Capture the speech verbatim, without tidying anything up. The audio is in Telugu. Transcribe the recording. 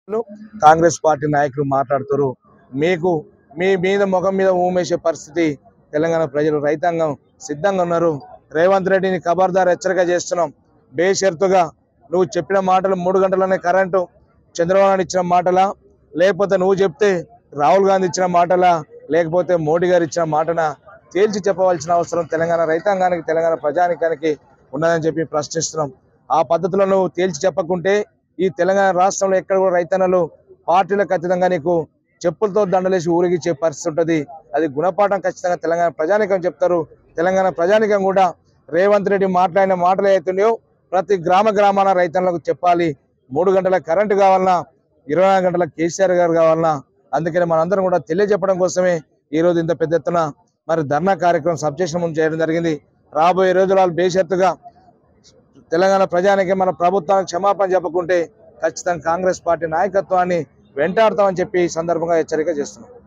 కాంగ్రెస్ పార్టీ నాయకులు మాట్లాడుతారు. మీకు మీ మీద ముఖం మీద ఊమేసే పరిస్థితి తెలంగాణ ప్రజలు రైతాంగం సిద్ధంగా ఉన్నారు. రేవంత్ రెడ్డిని ఖబర్దార్ హెచ్చరిక చేస్తున్నాం. బేషరతుగా నువ్వు చెప్పిన మాటలు మూడు గంటలనే కరెంటు చంద్రబాబు నాయుడు ఇచ్చిన మాటలా, లేకపోతే నువ్వు చెప్తే రాహుల్ గాంధీ ఇచ్చిన మాటలా, లేకపోతే మోడీ గారు ఇచ్చిన మాటనా తేల్చి చెప్పవలసిన అవసరం తెలంగాణ రైతాంగానికి తెలంగాణ ప్రజానికానికి ఉన్నదని చెప్పి ప్రశ్నిస్తున్నాం. ఆ పద్ధతిలో నువ్వు తేల్చి చెప్పకుంటే ఈ తెలంగాణ రాష్ట్రంలో ఎక్కడ కూడా రైతన్నలు పార్టీలకు ఖచ్చితంగా నీకు చెప్పులతో దండలేసి ఊరిగిచ్చే పరిస్థితి ఉంటుంది. అది గుణపాఠం ఖచ్చితంగా తెలంగాణ ప్రజానికం చెప్తారు. తెలంగాణ ప్రజానికం కూడా రేవంత్ రెడ్డి మాట్లాడిన మాటలు అవుతున్నాయో ప్రతి గ్రామ గ్రామాన రైతన్నలకు చెప్పాలి. మూడు గంటల కరెంటు కావాలన్నా, ఇరవై నాలుగు గంటల కేసీఆర్ గారు కావాలన్నా. అందుకని మనందరం కూడా తెలియజెప్పడం కోసమే ఈరోజు ఇంత పెద్ద ఎత్తున మరి ధర్నా కార్యక్రమం సబ్స్టేషన్ ముందు చేయడం జరిగింది. రాబోయే రోజులు బేషరతుగా తెలంగాణ ప్రజానికి మన ప్రభుత్వానికి క్షమాపణ చెప్పకుంటే ఖచ్చితంగా కాంగ్రెస్ పార్టీ నాయకత్వాన్ని వెంటాడతామని చెప్పి ఈ సందర్భంగా హెచ్చరిక చేస్తున్నాం.